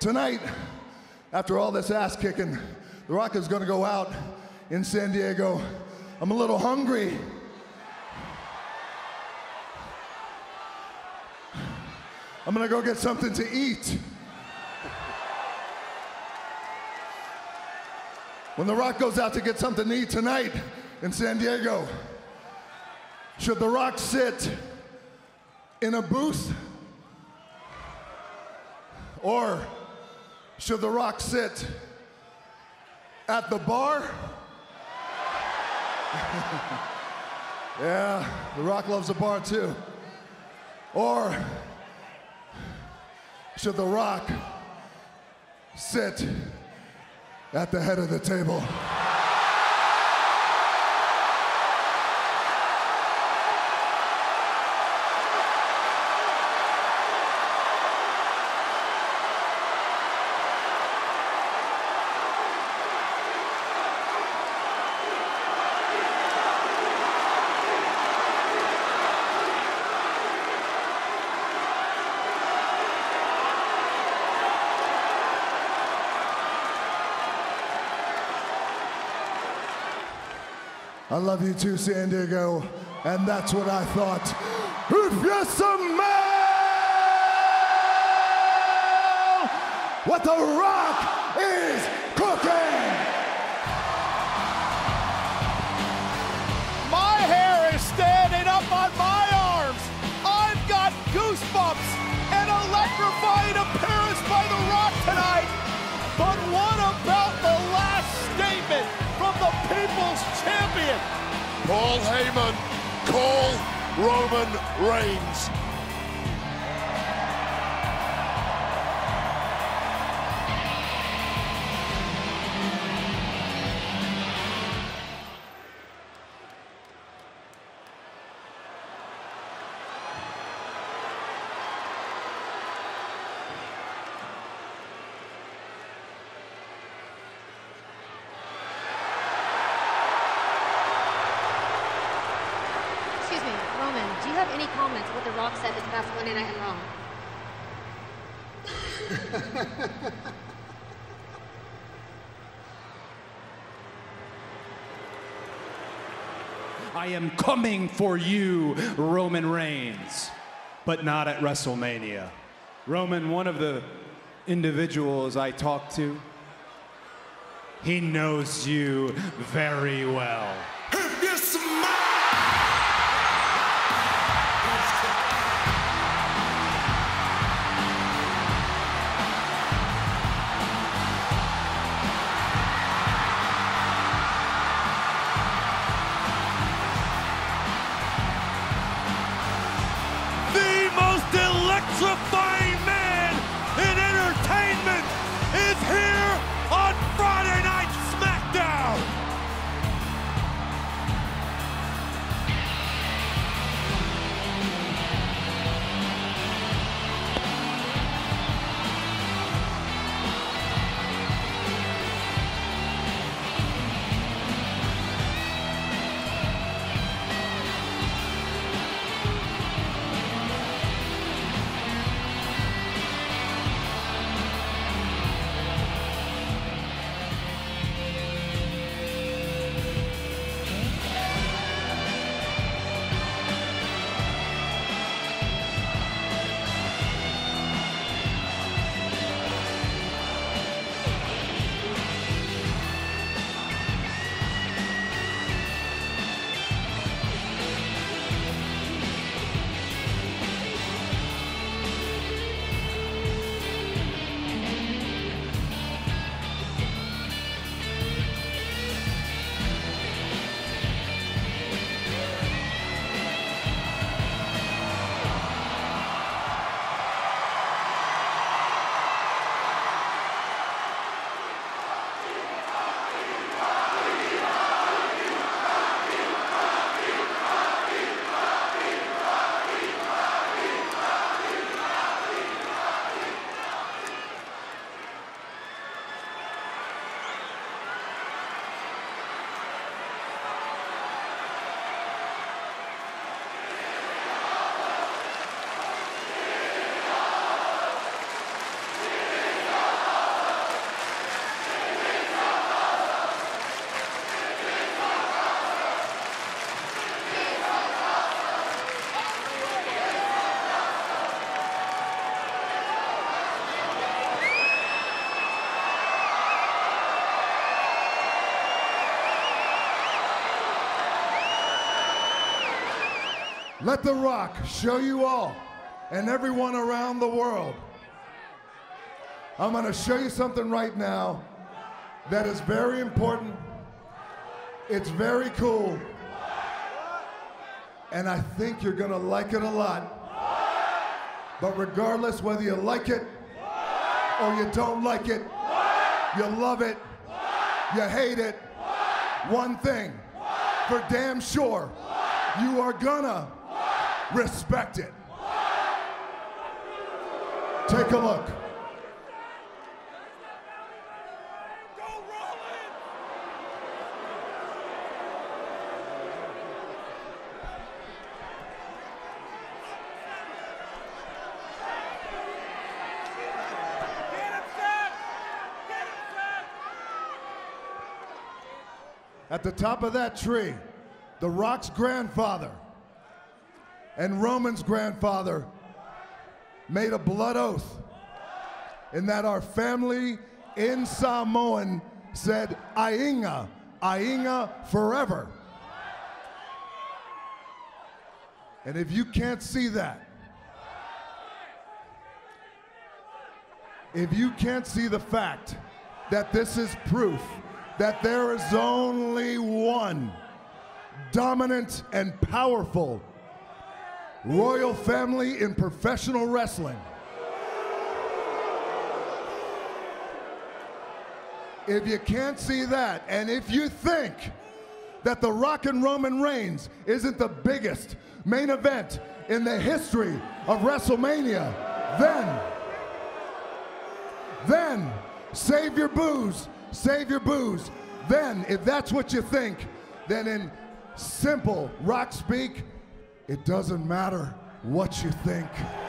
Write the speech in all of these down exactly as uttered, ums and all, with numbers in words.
Tonight, after all this ass kicking, The Rock is gonna go out in San Diego. I'm a little hungry. I'm gonna go get something to eat. When The Rock goes out to get something to eat tonight in San Diego, should The Rock sit in a booth? Or should The Rock sit at the bar? Yeah, The Rock loves a bar too. Or should The Rock sit at the head of the table? I love you too, San Diego, and that's what I thought. If you smell what The Rock is cooking! My hair is standing up on my arms. I've got goosebumps. An electrifying appearance by The Rock tonight. But what about the last statement from the People's Champion? Paul Heyman, call Roman Reigns. Do you have any comments on what The Rock said this past Monday Night in Raw? I am coming for you, Roman Reigns, but not at WrestleMania. Roman, one of the individuals I talked to, he knows you very well. If you smile! Electrifying man in entertainment is here on Friday Night SmackDown. let The Rock show you all and everyone around the world. I'm gonna show you something right now that is very important. It's very cool. And I think you're gonna like it a lot. But regardless whether you like it or you don't like it, you love it, you hate it, one thing for damn sure, you are gonna respect it. Take a look. At the top of that tree, The Rock's grandfather and Roman's grandfather made a blood oath in that our family in Samoan said, Ainga, Ainga forever. And if you can't see that, if you can't see the fact that this is proof that there is only one dominant and powerful royal family in professional wrestling. If you can't see that, and if you think that The Rock and Roman Reigns isn't the biggest main event in the history of WrestleMania, then, then, save your booze, save your booze. Then, if that's what you think, then in simple Rock speak, it doesn't matter what you think.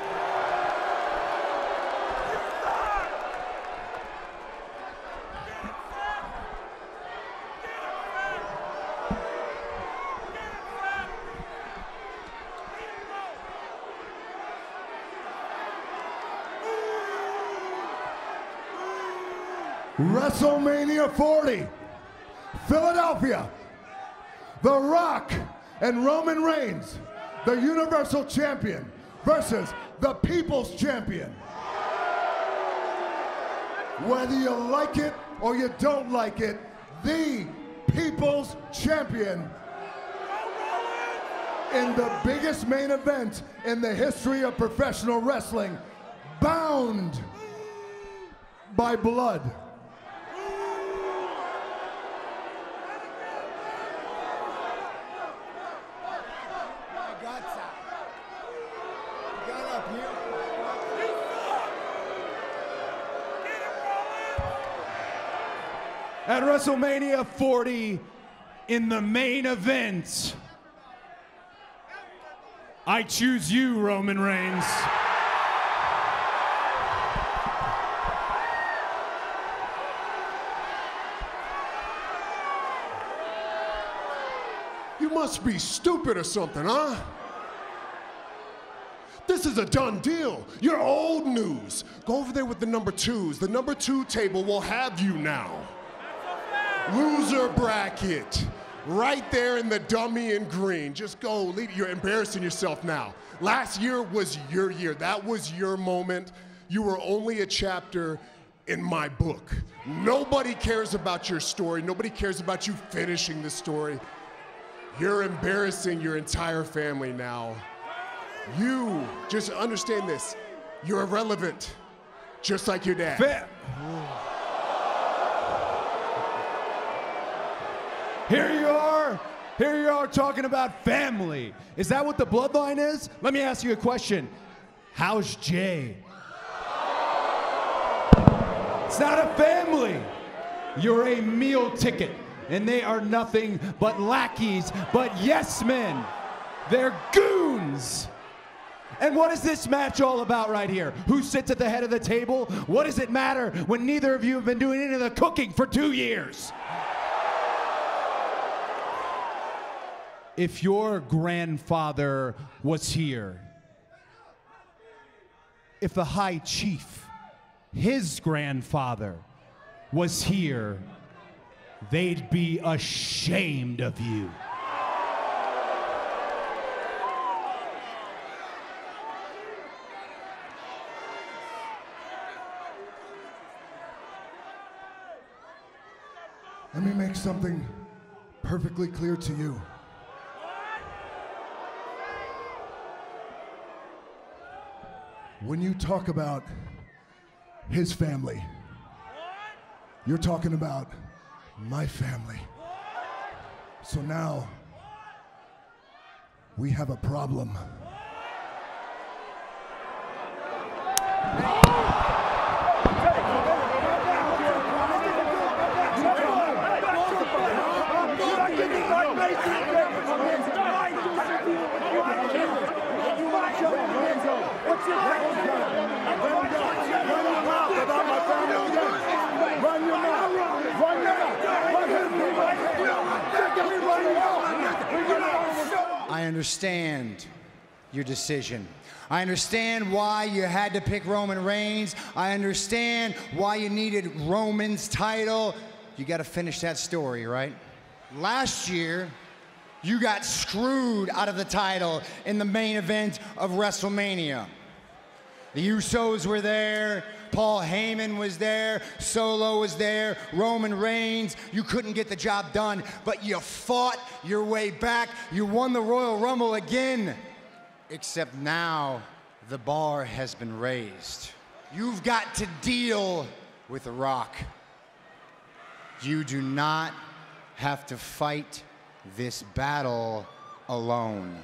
WrestleMania forty, Philadelphia, The Rock and Roman Reigns, the Universal Champion versus the People's Champion. Whether you like it or you don't like it, the People's Champion in the biggest main event in the history of professional wrestling, bound by blood. At WrestleMania forty, in the main event, I choose you, Roman Reigns. You must be stupid or something, huh? This is a done deal. You're old news. Go over there with the number twos. The number two table will have you now. Loser bracket. Right there in the dummy in green. Just go, leave. You're embarrassing yourself now. Last year was your year. That was your moment. You were only a chapter in my book. Nobody cares about your story. Nobody cares about you finishing the story. You're embarrassing your entire family now. You, just understand this, you're irrelevant, just like your dad. Fa Here you are, here you are talking about family. Is that what the bloodline is? Let me ask you a question. How's Jay? It's not a family. You're a meal ticket, and they are nothing but lackeys, but yes men. They're goons. And what is this match all about right here? Who sits at the head of the table? What does it matter when neither of you have been doing any of the cooking for two years? If your grandfather was here, if the High Chief, his grandfather, was here, they'd be ashamed of you. Let me make something perfectly clear to you. When you talk about his family, you're talking about my family. So now, we have a problem. I understand your decision. I understand why you had to pick Roman Reigns. I understand why you needed Roman's title. You got to finish that story, right? Last year, you got screwed out of the title in the main event of WrestleMania. The Usos were there, Paul Heyman was there, Solo was there, Roman Reigns. You couldn't get the job done, but you fought your way back. You won the Royal Rumble again. Except now, the bar has been raised. You've got to deal with The Rock. You do not have to fight this battle alone.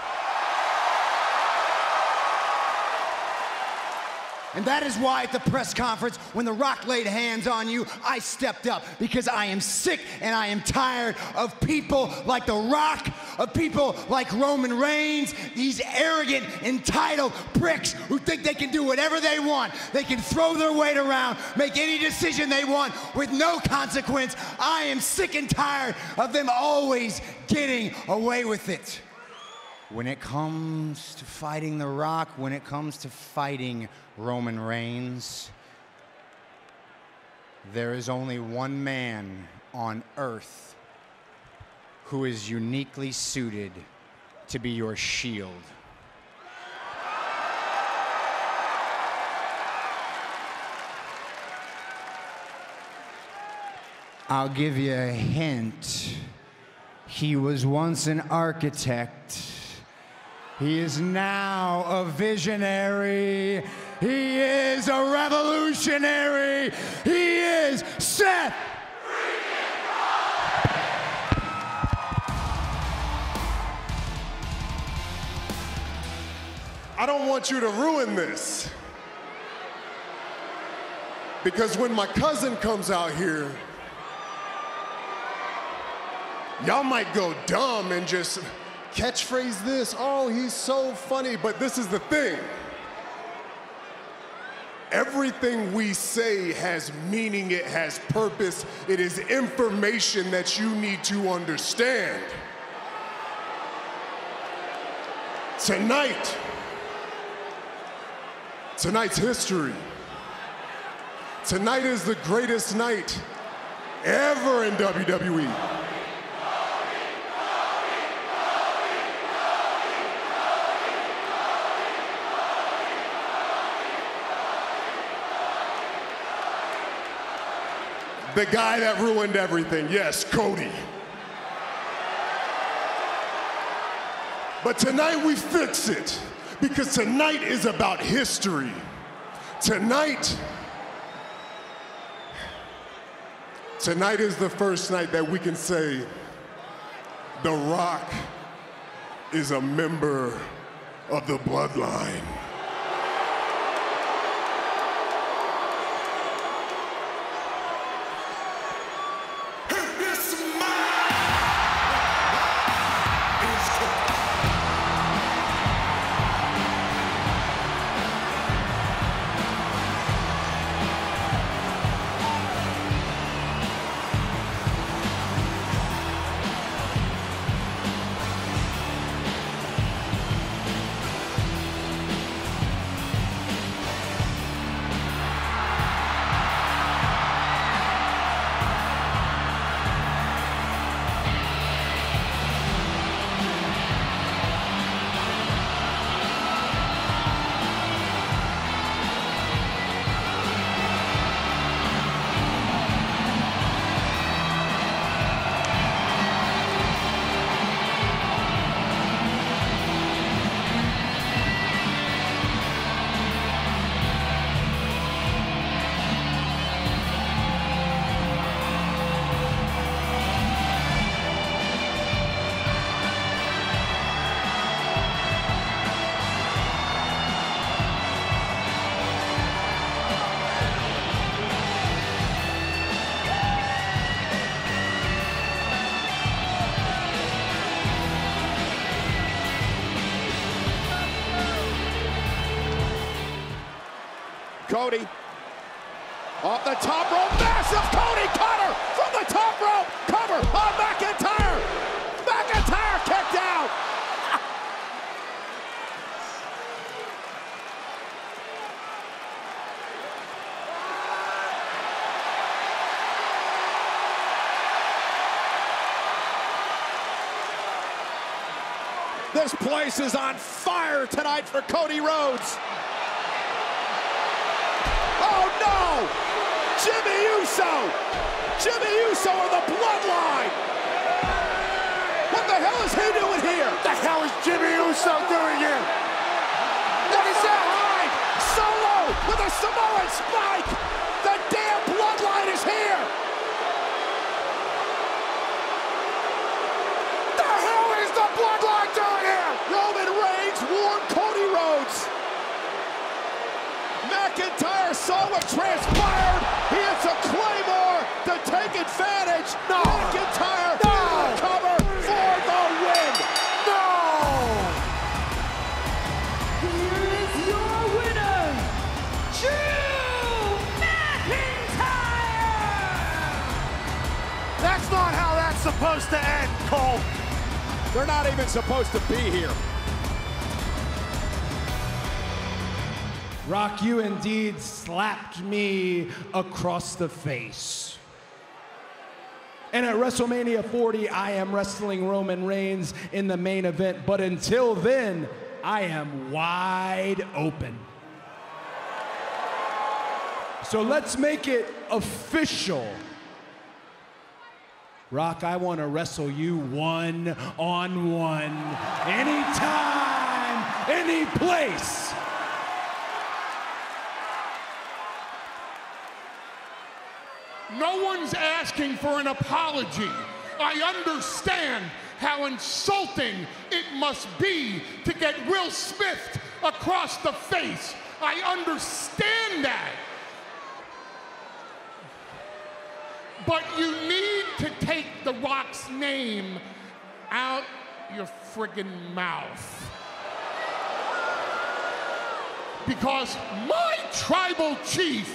And that is why at the press conference, when The Rock laid hands on you, I stepped up, because I am sick and I am tired of people like The Rock, of people like Roman Reigns, these arrogant, entitled pricks who think they can do whatever they want. They can throw their weight around, make any decision they want with no consequence. I am sick and tired of them always getting away with it. When it comes to fighting The Rock, when it comes to fighting Roman Reigns, there is only one man on earth who is uniquely suited to be your shield. I'll give you a hint. He was once an architect. He is now a visionary. He is a revolutionary. He is Seth. I don't want you to ruin this. Because when my cousin comes out here, y'all might go dumb and just catchphrase this. Oh, he's so funny. But this is the thing. Everything we say has meaning, it has purpose, it is information that you need to understand. Tonight, tonight's history. Tonight is the greatest night ever in W W E. The guy that ruined everything, yes, Cody. But tonight we fix it, because tonight is about history. Tonight, tonight is the first night that we can say The Rock is a member of the Bloodline. Cody. Off the top rope, massive Cody cutter from the top rope. Cover on McIntyre. McIntyre kicked out. This place is on fire tonight for Cody Rhodes. Oh no! Jimmy Uso! Jimmy Uso of the Bloodline! What the hell is he doing here? What the hell is Jimmy Uso doing here? What is that? High! Solo with a Samoan spike! The damn Bloodline is here! The hell is the Bloodline doing here? Roman Reigns warned Cody Rhodes. McIntyre saw what transpired. He hits a Claymore to take advantage. No. McIntyre No. will cover for the win. No! Here is your winner, Drew McIntyre! That's not how that's supposed to end, Cole. They're not even supposed to be here. Rock, you indeed slapped me across the face. And at WrestleMania forty, I am wrestling Roman Reigns in the main event. But until then, I am wide open. So let's make it official. Rock, I want to wrestle you one-on-one, anytime, any place. No one's asking for an apology. I understand how insulting it must be to get Will Smith across the face. I understand that. But you need to take The Rock's name out your friggin' mouth. Because my tribal chief,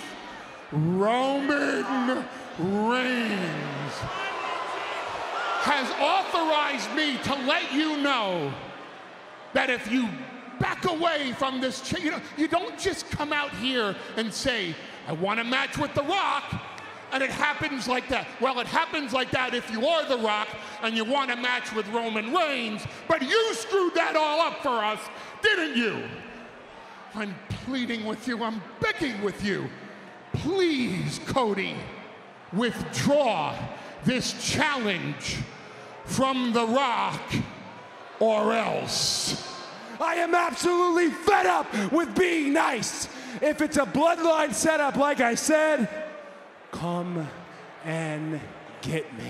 Roman Reigns, has authorized me to let you know that if you back away from this, ch- you know, you don't just come out here and say, I want a match with The Rock, and it happens like that. Well, it happens like that if you are The Rock and you want a match with Roman Reigns, but you screwed that all up for us, didn't you? I'm pleading with you, I'm begging with you. Please, Cody, withdraw this challenge from The Rock, or else. I am absolutely fed up with being nice. If it's a bloodline setup, like I said, come and get me.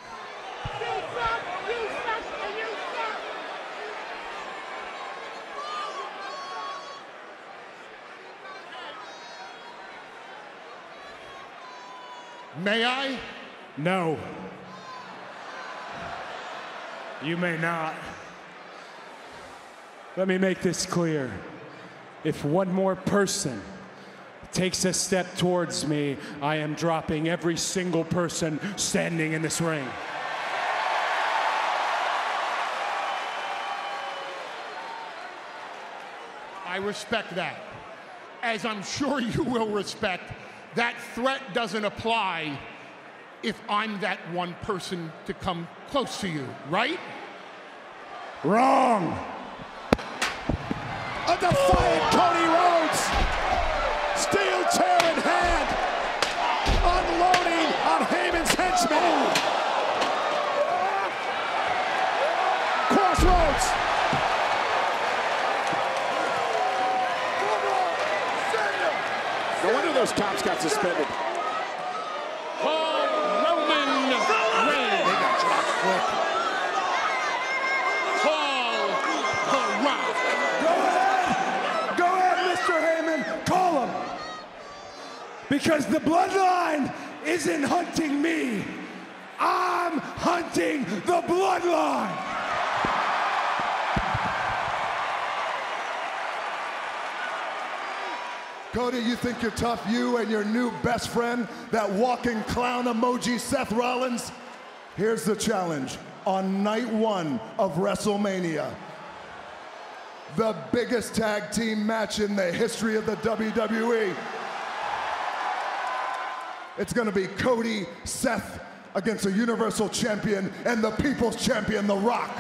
May I? No. You may not. Let me make this clear. If one more person takes a step towards me, I am dropping every single person standing in this ring. I respect that. As I'm sure you will respect, that threat doesn't apply if I'm that one person to come close to you, right? Wrong. A defiant Cody Rhodes. Steel chair in hand. Unloading on Heyman's henchmen. Crossroads. No wonder those cops got suspended. Oh, Roman Reigns. They got dropped quick. Call The Rock. Go ahead. Go ahead, Mister Heyman. Call him. Because the bloodline isn't hunting me. I'm hunting the bloodline. Cody, you think you're tough? You and your new best friend, that walking clown emoji, Seth Rollins? Here's the challenge. On night one of WrestleMania, the biggest tag team match in the history of the W W E. It's gonna be Cody, Seth, against a Universal Champion and the People's Champion, The Rock.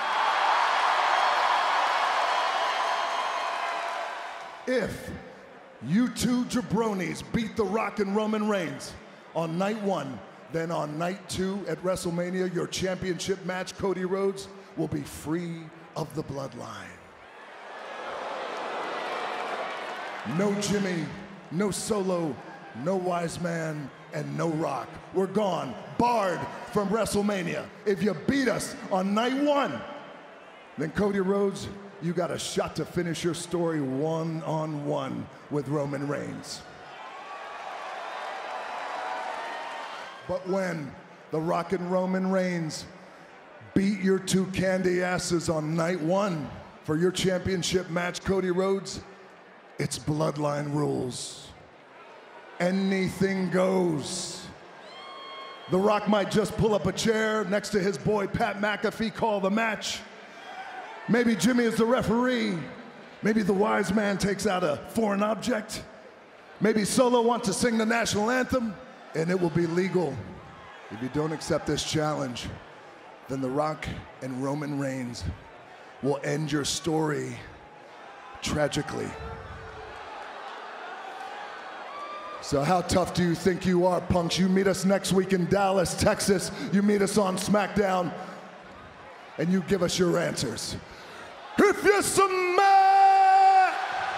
If you two jabronis beat The Rock and Roman Reigns on night one, then on night two at WrestleMania, your championship match, Cody Rhodes, will be free of the Bloodline. No Jimmy, no Solo, no Wise Man, and no Rock. We're gone, barred from WrestleMania. If you beat us on night one, then Cody Rhodes, you got a shot to finish your story one-on-one with Roman Reigns. But when The Rock and Roman Reigns beat your two candy asses on night one for your championship match, Cody Rhodes, it's Bloodline rules. Anything goes. The Rock might just pull up a chair next to his boy Pat McAfee, call the match. Maybe Jimmy is the referee. Maybe the Wise Man takes out a foreign object. Maybe Solo wants to sing the national anthem, and it will be legal. If you don't accept this challenge, then The Rock and Roman Reigns will end your story tragically. So how tough do you think you are, punks? You meet us next week in Dallas, Texas. You meet us on SmackDown, and you give us your answers. If you're some man,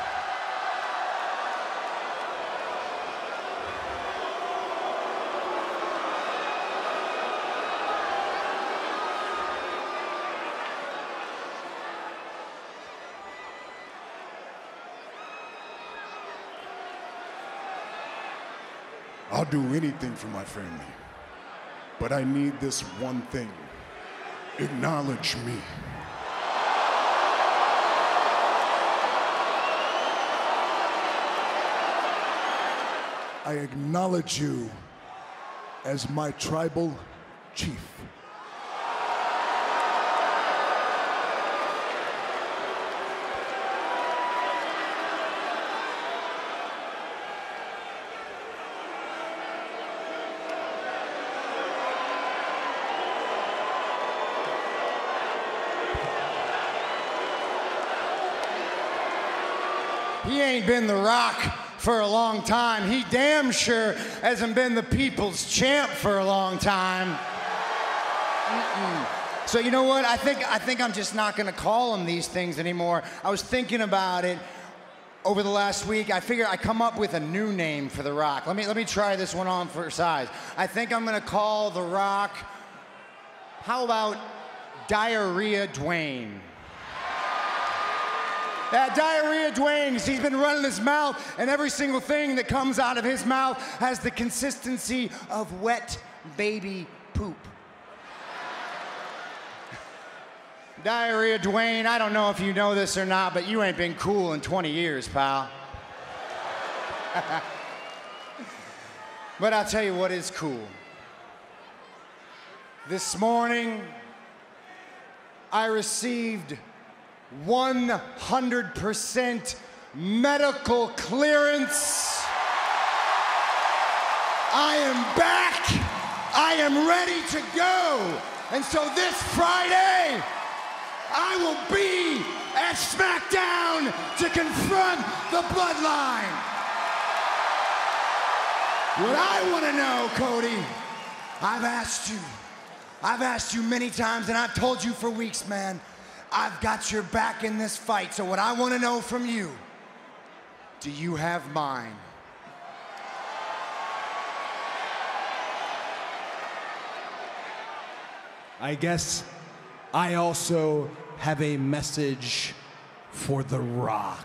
I'll do anything for my family, but I need this one thing. Acknowledge me. I acknowledge you as my tribal chief. He ain't been The Rock for a long time. He damn sure hasn't been the people's champ for a long time. Mm-mm. So you know what? I think I think I'm just not gonna call him these things anymore. I was thinking about it over the last week. I figure I come up with a new name for The Rock. Let me let me try this one on for size. I think I'm gonna call The Rock, how about Diarrhea Dwayne? Yeah, Diarrhea Dwayne, he's been running his mouth, and every single thing that comes out of his mouth has the consistency of wet baby poop. Diarrhea Dwayne, I don't know if you know this or not, but you ain't been cool in twenty years, pal. But I'll tell you what is cool. This morning, I received one hundred percent medical clearance. I am back. I am ready to go. And so this Friday, I will be at SmackDown to confront the Bloodline. What I want to know, Cody, I've asked you. I've asked you many times, and I've told you for weeks, man, I've got your back in this fight. So what I want to know from you, do you have mine? I guess I also have a message for The Rock.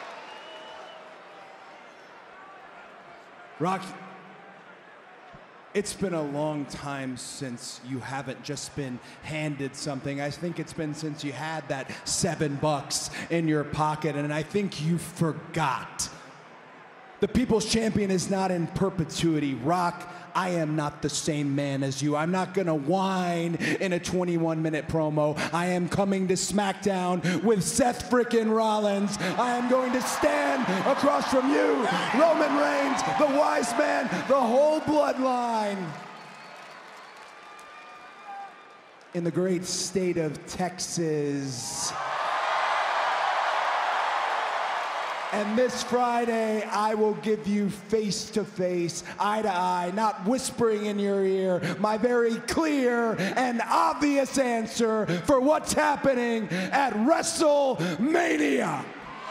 Rock, It's been a long time since you haven't just been handed something. I think it's been since you had that seven bucks in your pocket, and I think you forgot. The People's Champion is not in perpetuity. Rock, I am not the same man as you. I'm not gonna whine in a twenty-one minute promo. I am coming to SmackDown with Seth frickin' Rollins. I am going to stand across from you, Roman Reigns, the wise man, the whole bloodline. In the great state of Texas. And this Friday, I will give you face-to-face, eye-to-eye, not whispering in your ear, my very clear and obvious answer for what's happening at WrestleMania.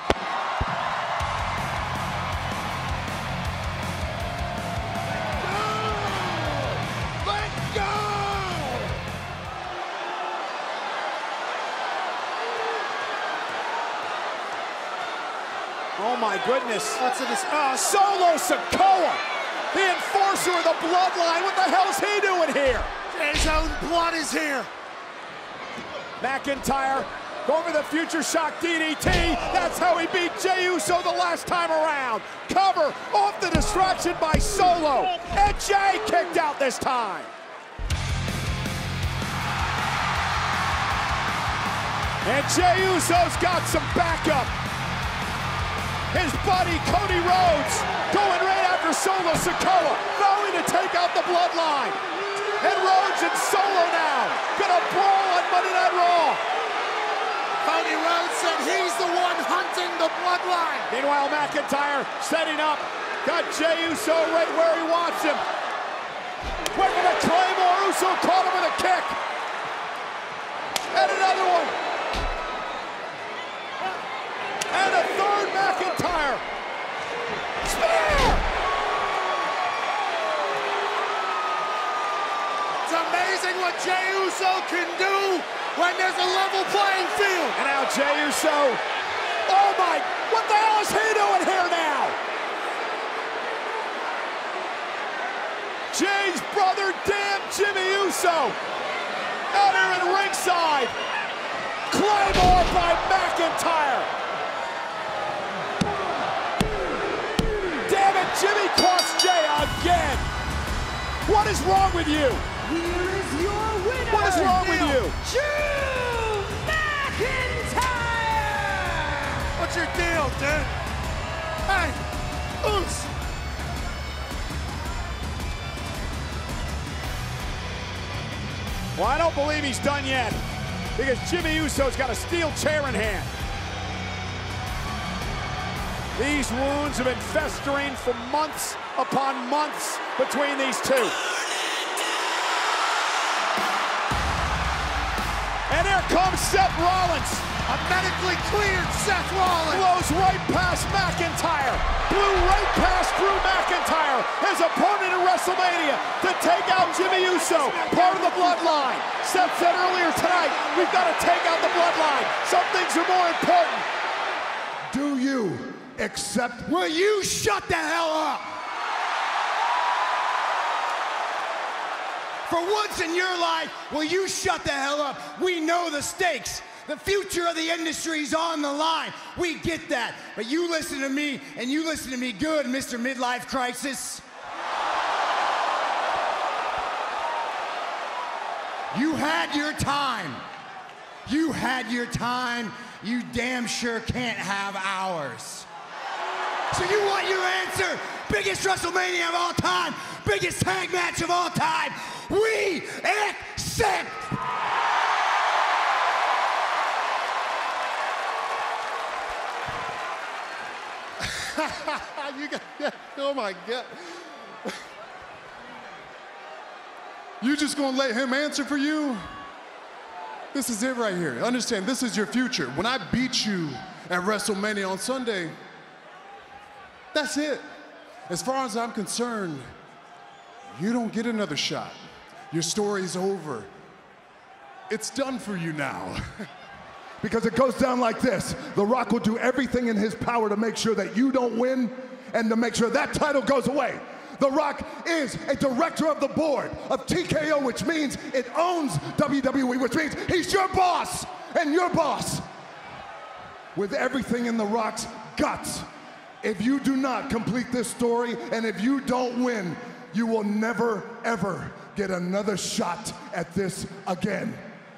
Oh my goodness. What's in this? Uh, Solo Sikoa, the enforcer of the Bloodline. What the hell is he doing here? His own blood is here. McIntyre going for the Future Shock D D T. That's how he beat Jey Uso the last time around. Cover off the distraction by Solo. And Jey kicked out this time. And Jey Uso's got some backup. His buddy, Cody Rhodes, going right after Solo Sikoa, going to take out the Bloodline. And Rhodes and Solo now gonna brawl on Monday Night Raw. Cody Rhodes said he's the one hunting the Bloodline. Meanwhile, McIntyre setting up, got Jey Uso right where he wants him. Went for the Claymore, Uso caught him with a kick. And another one. And a third McIntyre. Spear! It's amazing what Jey Uso can do when there's a level playing field. And now Jey Uso. Oh my, what the hell is he doing here now? Jey's brother, damn Jimmy Uso. Out here in ringside. Claymore by McIntyre. Jimmy costs Jey again. What is wrong with you? Here is your winner. What is wrong with you? Drew McIntyre. What's your deal, dude? Hey, Oos. Well, I don't believe he's done yet because Jimmy Uso's got a steel chair in hand. These wounds have been festering for months upon months between these two. And here comes Seth Rollins. A medically cleared Seth Rollins. Blows right past McIntyre. Blew right past Drew McIntyre, his opponent in WrestleMania, to take out Jimmy Uso, part of the Bloodline. Seth said earlier tonight, we've got to take out the Bloodline. Some things are more important. Do you accept? Will you shut the hell up? For once in your life, will you shut the hell up? We know the stakes. The future of the industry is on the line. We get that. But you listen to me, and you listen to me good, Mister Midlife Crisis. You had your time. You had your time. You damn sure can't have ours. So you want your answer? Biggest WrestleMania of all time, biggest tag match of all time. We accept. You got, oh my God. You just gonna let him answer for you? This is it right here. Understand, this is your future. When I beat you at WrestleMania on Sunday, that's it. As far as I'm concerned, you don't get another shot. Your story's over. It's done for you now. Because it goes down like this. The Rock will do everything in his power to make sure that you don't win and to make sure that title goes away. The Rock is a director of the board of T K O, which means it owns W W E, which means he's your boss and your boss. With everything in The Rock's guts, if you do not complete this story and if you don't win, you will never, ever get another shot at this again.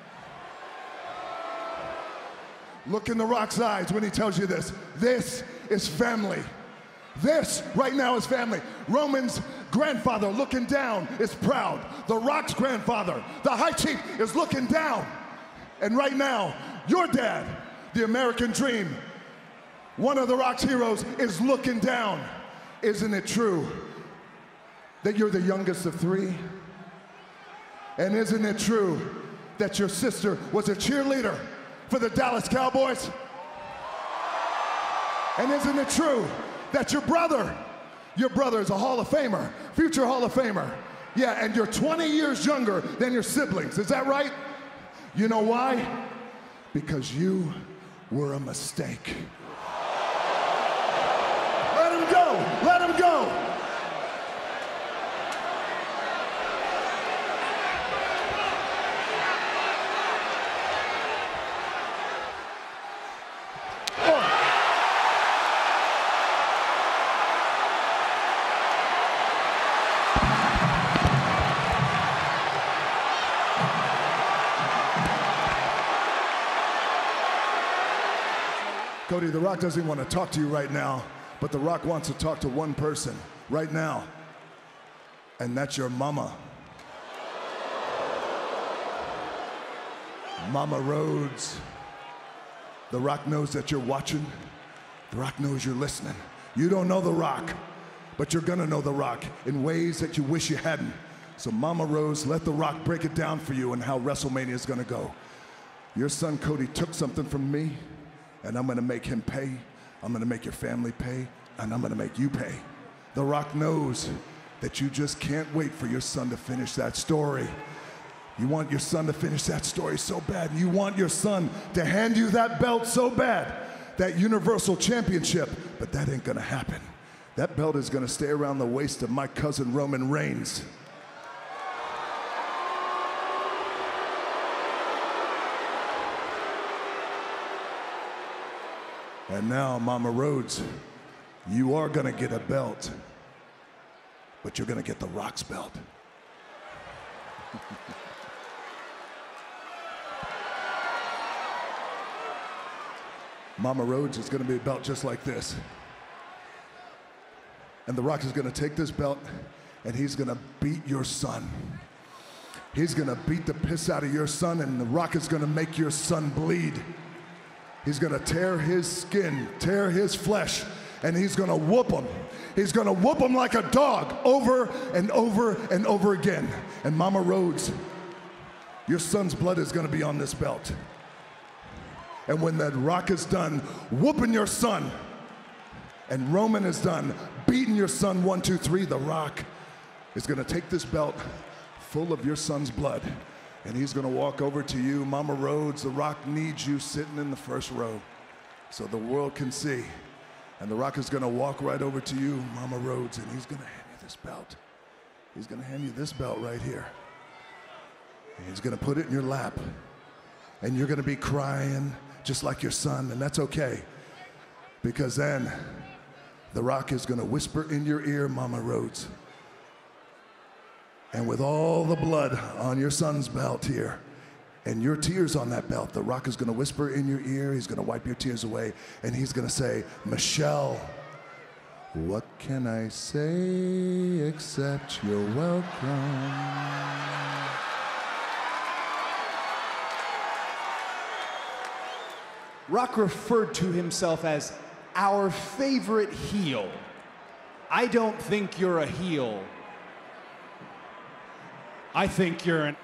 Look in The Rock's eyes when he tells you this. This is family. This right now is family. Roman's grandfather looking down is proud. The Rock's grandfather, the High Chief, is looking down. And right now, your dad, the American Dream, one of The Rock's heroes, is looking down. Isn't it true that you're the youngest of three? And isn't it true that your sister was a cheerleader for the Dallas Cowboys? And isn't it true that your brother, your brother is a Hall of Famer, future Hall of Famer? Yeah, and you're twenty years younger than your siblings, is that right? You know why? Because you were a mistake. Let him go, let him go. Cody, The Rock doesn't want to talk to you right now, but The Rock wants to talk to one person right now, and that's your mama. Mama Rhodes. The Rock knows that you're watching. The Rock knows you're listening. You don't know The Rock, but you're gonna know The Rock in ways that you wish you hadn't. So Mama Rhodes, let The Rock break it down for you and how WrestleMania is gonna go. Your son Cody took something from me, and I'm gonna make him pay. I'm gonna make your family pay, and I'm gonna make you pay. The Rock knows that you just can't wait for your son to finish that story. You want your son to finish that story so bad. You want your son to hand you that belt so bad, that Universal Championship, but that ain't gonna happen. That belt is gonna stay around the waist of my cousin Roman Reigns. And now, Mama Rhodes, you are gonna get a belt, but you're gonna get The Rock's belt. Mama Rhodes is gonna be a belt just like this. And The Rock is gonna take this belt and he's gonna beat your son. He's gonna beat the piss out of your son, and The Rock is gonna make your son bleed. He's gonna tear his skin, tear his flesh, and he's gonna whoop him. He's gonna whoop him like a dog over and over and over again. And Mama Rhodes, your son's blood is gonna be on this belt. And when that Rock is done whooping your son, and Roman is done beating your son one, two, three, The Rock is gonna take this belt full of your son's blood, and he's gonna walk over to you. Mama Rhodes, The Rock needs you sitting in the first row so the world can see. And The Rock is gonna walk right over to you, Mama Rhodes, and he's gonna hand you this belt. He's gonna hand you this belt right here. And he's gonna put it in your lap. And you're gonna be crying just like your son, and that's okay. Because then The Rock is gonna whisper in your ear, Mama Rhodes. And with all the blood on your son's belt here, and your tears on that belt, The Rock is gonna whisper in your ear, he's gonna wipe your tears away, and he's gonna say, Michelle, what can I say except you're welcome? Rock referred to himself as our favorite heel. I don't think you're a heel. I think you're an...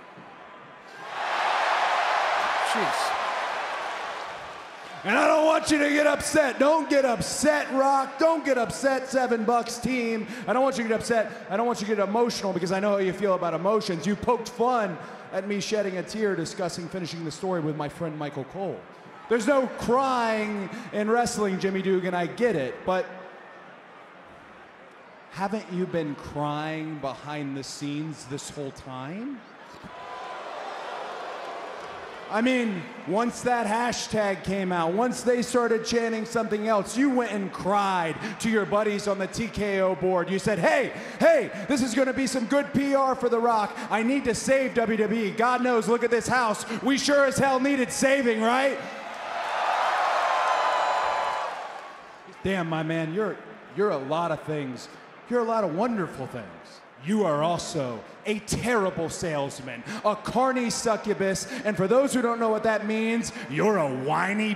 Jeez. And I don't want you to get upset. Don't get upset, Rock. Don't get upset, Seven Bucks team. I don't want you to get upset. I don't want you to get emotional, because I know how you feel about emotions. You poked fun at me shedding a tear discussing finishing the story with my friend Michael Cole. There's no crying in wrestling, Jimmy Dugan, I get it, but haven't you been crying behind the scenes this whole time? I mean, once that hashtag came out, once they started chanting something else, you went and cried to your buddies on the T K O board. You said, hey, hey, this is gonna be some good P R for The Rock. I need to save W W E. God knows, look at this house. We sure as hell needed saving, right? Damn, my man, you're, you're a lot of things. You're a lot of wonderful things. You are also a terrible salesman, a carny succubus, and for those who don't know what that means, you're a whiny.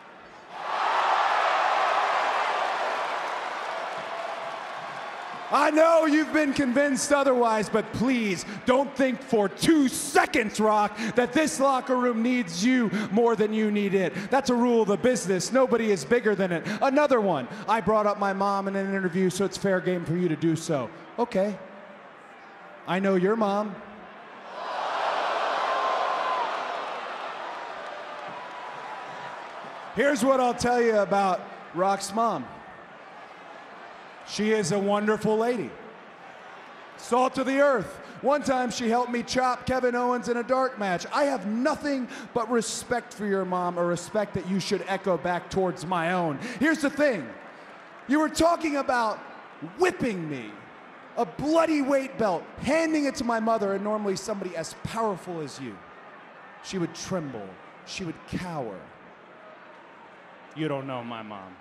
I know you've been convinced otherwise, but please don't think for two seconds, Rock, that this locker room needs you more than you need it. That's a rule of the business. Nobody is bigger than it. Another one. I brought up my mom in an interview, so it's fair game for you to do so. Okay. I know your mom. Here's what I'll tell you about Rock's mom. She is a wonderful lady. Salt of the earth. One time she helped me chop Kevin Owens in a dark match. I have nothing but respect for your mom, a respect that you should echo back towards my own. Here's the thing. You were talking about whipping me. A bloody weight belt, handing it to my mother, and normally somebody as powerful as you. She would tremble. She would cower. You don't know my mom.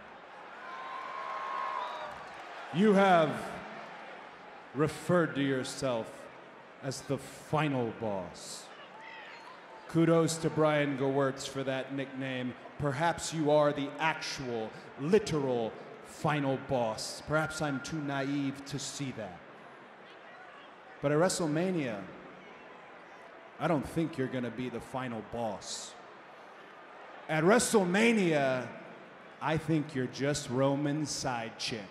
You have referred to yourself as the final boss. Kudos to Brian Gewirtz for that nickname. Perhaps you are the actual, literal final boss. Perhaps I'm too naive to see that. But at WrestleMania, I don't think you're gonna be the final boss. At WrestleMania, I think you're just Roman's side chick.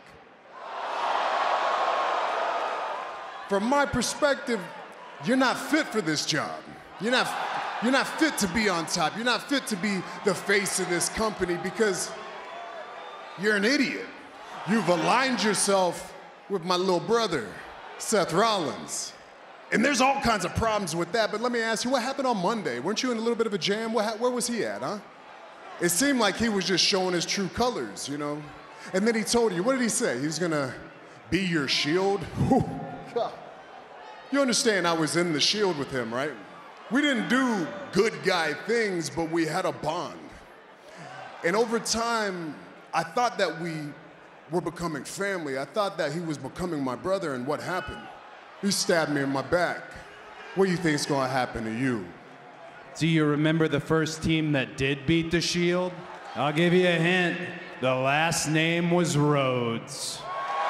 From my perspective, you're not fit for this job. You're not, you're not fit to be on top. You're not fit to be the face of this company because you're an idiot. You've aligned yourself with my little brother, Seth Rollins. And there's all kinds of problems with that, but let me ask you, what happened on Monday? Weren't you in a little bit of a jam? What, where was he at, huh? It seemed like he was just showing his true colors, you know? And then he told you, what did he say? He was gonna be your shield? Whew. You understand I was in the Shield with him, right? We didn't do good guy things, but we had a bond. And over time, I thought that we were becoming family. I thought that he was becoming my brother, and what happened? He stabbed me in my back. What do you think's gonna happen to you? Do you remember the first team that did beat the Shield? I'll give you a hint. The last name was Rhodes.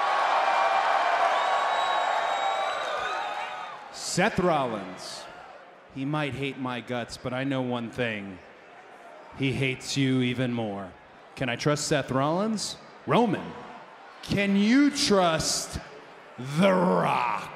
Seth Rollins, he might hate my guts, but I know one thing. He hates you even more. Can I trust Seth Rollins? Roman, can you trust The Rock?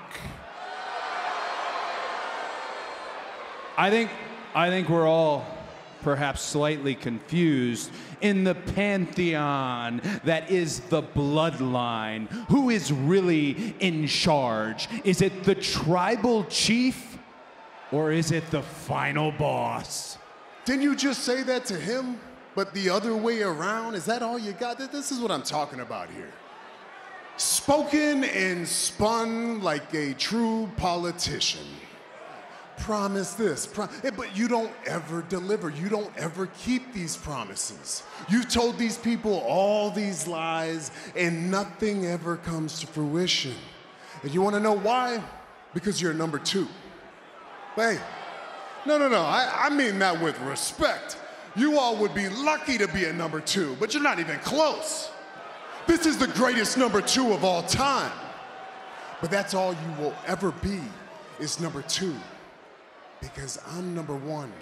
I think, I think we're all perhaps slightly confused in the pantheon that is the Bloodline. Who is really in charge? Is it the tribal chief or is it the final boss? Didn't you just say that to him, but the other way around? Is that all you got? This is what I'm talking about here. Spoken and spun like a true politician. Promise this, pro but you don't ever deliver. You don't ever keep these promises. You've told these people all these lies and nothing ever comes to fruition. And you wanna know why? Because you're number two. But hey, no, no, no, I, I mean that with respect. You all would be lucky to be a number two, but you're not even close. This is the greatest number two of all time. But that's all you will ever be, is number two. Because I'm number one.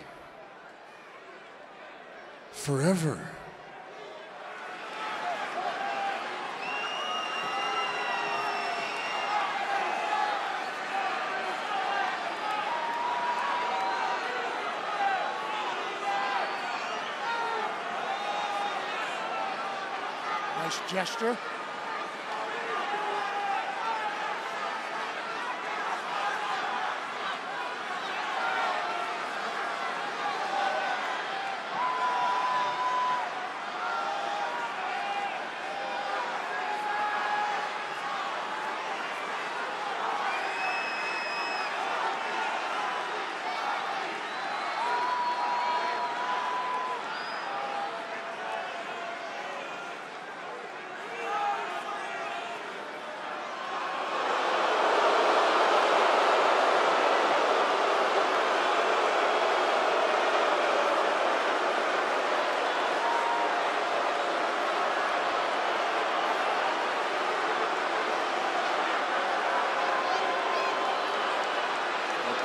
Forever. Nice gesture.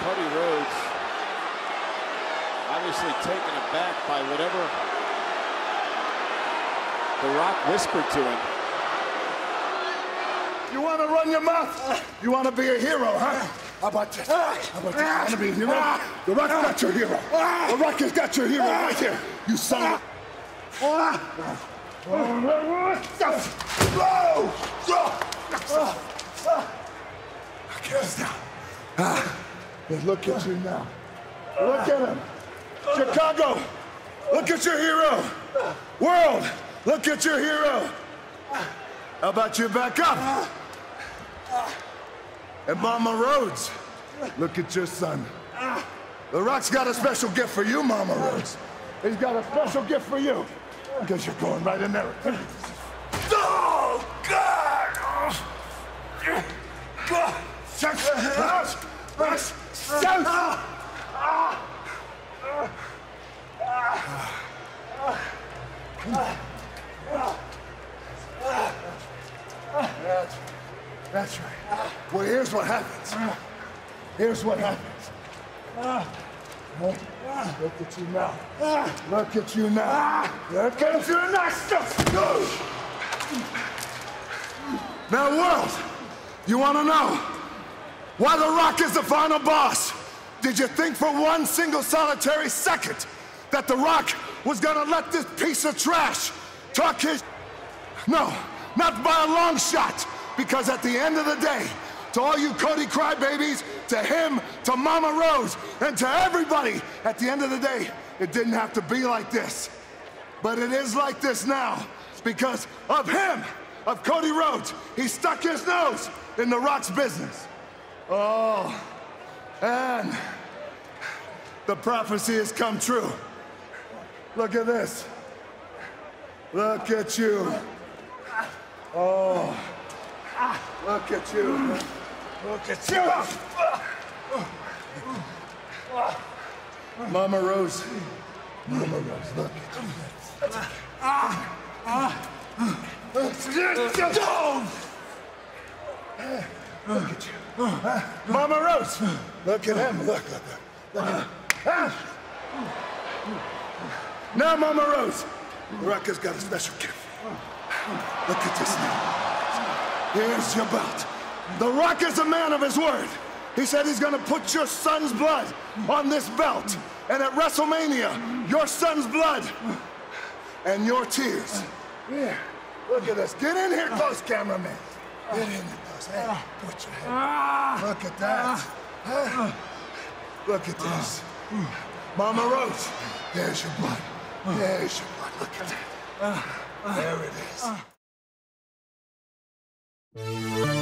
Cody Rhodes obviously taken aback by whatever The Rock whispered to him. You want to run your mouth? You want to be a hero, huh? How about this? How about this? You want to be a hero? The Rock's got your hero. The Rock has got your hero right here. You son of a... Okay, stop. Ah, look at you now. Look at him. Chicago, look at your hero. World, look at your hero. How about you back up? And Mama Rhodes, look at your son. The Rock's got a special gift for you, Mama Rhodes. He's got a special gift for you. Because you're going right in there. Oh, God! God! That's, that's right. Well, here's what happens. Here's what happens. Look at you now. Look at you now. Look at you now. Now, world, you want to know why The Rock is the final boss? Did you think for one single solitary second that The Rock was gonna let this piece of trash talk his... No, not by a long shot, because at the end of the day, to all you Cody crybabies, to him, to Mama Rose, and to everybody, at the end of the day, it didn't have to be like this. But it is like this now, because of him, of Cody Rhodes. He stuck his nose in The Rock's business. Oh, and the prophecy has come true. Look at this. Look at you. Oh, look at you. Look at you. Mama Rose. Mama Rose, look at you. Ah, ah. Look at you. Mama Rose. Look at him. Look, look, look. Look at him. Now, Mama Rose, The Rock has got a special gift. Look at this now. Here's your belt. The Rock is a man of his word. He said he's gonna put your son's blood on this belt. And at WrestleMania, your son's blood and your tears. Yeah, look at this. Get in here close, cameraman. Get in here close. Hey, put your head. Look at that. Look at this. Mama Rose, there's your blood. There's your blood. Look at that. There it is.